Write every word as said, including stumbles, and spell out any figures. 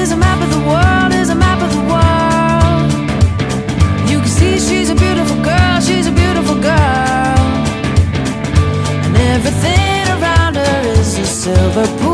is a map of the world, is a map of the world. You can see she's a beautiful girl, she's a beautiful girl. And everything around her is a silver pool.